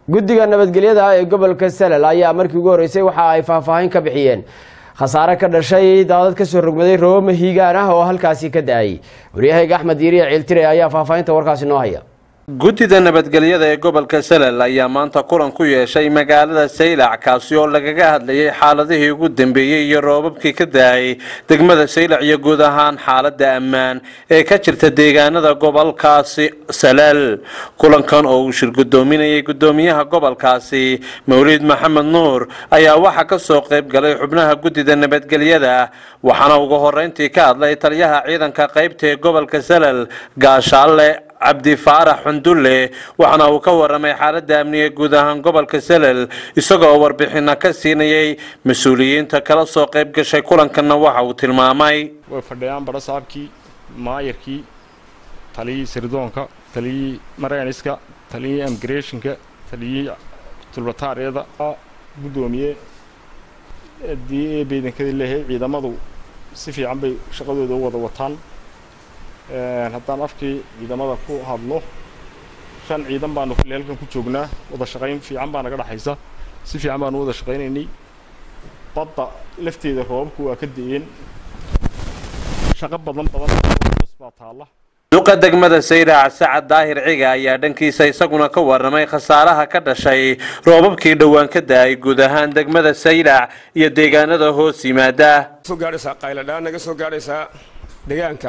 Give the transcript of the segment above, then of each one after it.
guddiga nabadgelyada ee gobolka Salal ayaa markii ugu horeysay waxa ay faahfaahin ka bixiyeen khasaare ka dhashay daadad ka soo rogmaday roob mahiigaan ah oo halkaasi ka daayay wariyahayga Axmed Diiriye Ciiltire ayaa faahfaahinta warkaasi noo haya guddiga nabadgelyada ee gobolka Salal ayaa maanta kulan ku yeeshay magaalada Saylac kaasi oo lagaga hadlayay xaaladihii ugu dambeeyay iyo roobabkii ka daayay degmada Saylac iyo guud ahaan xaaladda ammaan ee ka jirta deegaanada gobolkaasi Salal kulankan oo uu shir gudoominayay gudoomiyaha gobolkaasi Mawlid Maxamed Nuur ayaa waxa ka soo qayb galay xubnaha guddiga nabadgelyada waxaana ugu horeyntii ka hadlay taliyaha ciidanka qaybta ee gobolka Salal Gaashaale عبد فارح حندله وحنا وكورمay xaaladda amniga guud ahaan gobolka Salal isagoo warbixina ka siinayay mas'uuliyiinta kala soo qayb gashay kulankan waxa uu tilmaamay way fadhiyaan barasaabkii maayirkii taliyii sirdoonka taliyii marayniska taliyii immigrationka taliyii tulbataariyada gudoomiye DAB-danka leeyahay ciidamadu si fiican bay shaqadooda u wada wataan haddaan afkii ciidamada ku hadlo shan ciidan baanu halkan ku joognaa wada shaqayn fiican baa naga dhaxaysa si fiican baanu wada shaqaynaynay badda lafteeda roobku waa ka deeyeen shaqo badan baa taala duqa degmada Saylac Saacad Daahir Ciga ayaa dhankiisa isaguna ka warramay khasaaraha ka dhashay roobabkii dhawaan ka daayay guud ahaan degmada Saylac iyo deegaanada hoos yimaada soo gaaraysa qayladaan naga soo gaaraysa deegaanka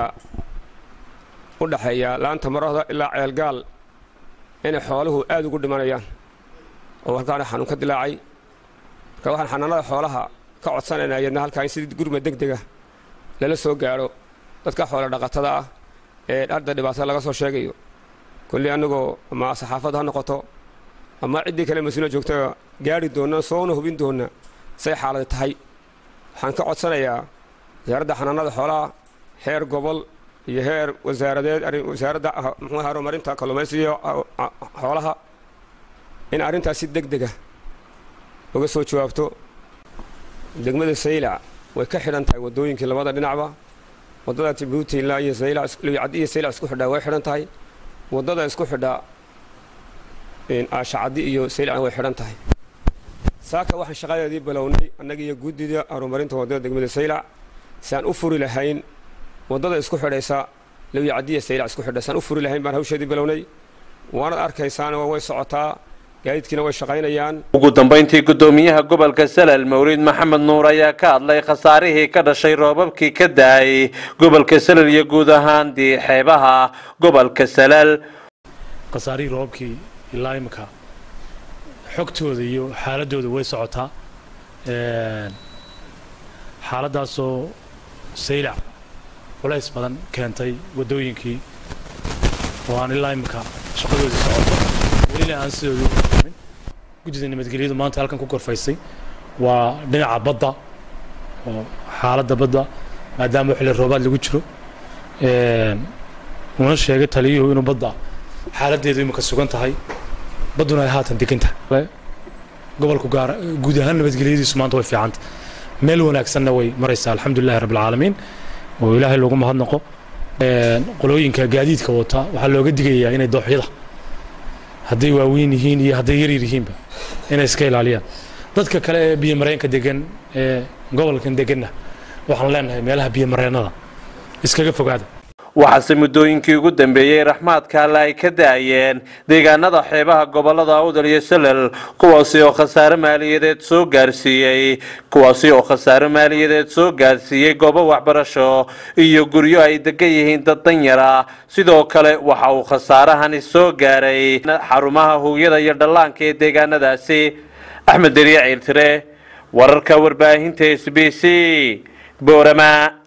ودحيا laanta marada ilaa ceelgaal in xooluhu aad ugu dhimanayaan oo halkaan xanuun ka dilaacay ka waxaan xanaanada xoolaha ka codsanayna halkaan sidii gurmad degdega lala soo gaaro dadka xoolo dhaqatada ah ee arda dhibaato laga soo sheegayo kulli anagoo ma saxaafada noqoto ama cid kale mas'uul joogto gaari doona soo hubin doona say xaalad tahay waxaan ka codsanayaa wasaaradda xanaanada xoolaha heer gobol iyo heer wasaaradda horumarinta kalluumaysiga xoolaha in arrintaasi degdega uga soo jawaabto degmada Saylac way ka xiran tahay wadooyinkii labada dhinacba wadada Djibouti ilaa iyo Saylac iyo Saylac isku xidha way xiran tahay wadada isku xidha in Ashacadi iyo Saylac way xiran tahay saaka waxaan shaqadeedii bilownay annaga iyo guddida horumarinta wadada degmada Saylac si aan u furi lahayn wadada isku xidhaysa lawi cadiya Saylac isku xidhaysan u furi lahayn baan hawsheedii bilownay waana arkaysaan way socotaa gaadiidkina way shaqaynayaan ugu dambeyntii gudoomiyaha gobolka Salal Mawlid Maxamed Nuur ayaa ka hadlay khasaarihii ka dhashay roobabkii ka daayay gobolka Salal iyo guud ahaan xeebaha gobolka Salal khasaarihii roobkii ilaa imka xogtooda iyo xaaladooda way socotaa xaaladaasoo Saylac walays badan keentay wadooyinkii waan ilaa imka shaqadooda socoto weli aan sidoo guddiga nabadgelyadu maanta halkan ku korfaysay waa dhinaca badda oo xaaladda badda maadaama xilli roobaad lagu jiro una sheegay taliyuhu inuu badda xaaladeedu imka sugan tahay badduna ay haatan degan tahay gobolku gaar guud ahaan nabadgelyadiisu maanta way fiicanta meel wanaagsanna way maraysaa alxamdulillahi rabbil caalamiin oo ilaahay loogu mahadnaqo qolooyinka gaadiidka wata waxa looga digayaa inay dooxyada haday waaweyn yihiin iyo haday yar yihiinba inay iska ilaaliyaan dadka kale ee biyo mareenka degan ee gobolkan deganna waxaan leenahay meelaha biyo mareenada iskaga fogaada waxaase muddooyinkii ugu dambeeyay raxmaadka alla ay ka daayeen deegaanada xeebaha gobolada Awdal iyo Salal kuwaasi oo khasaare maaliyadeed soo gaarsiiyay goobo waxbarasho iyo guryo ay degan yihiin dad danyar ah sidoo kale waxa uu khasaarahani soo gaaray xarumaha hooyada iyo dhallaanka ee deegaanadaasi Axmed Diiriye Ciiltire wararka warbaahinta SBC Boorama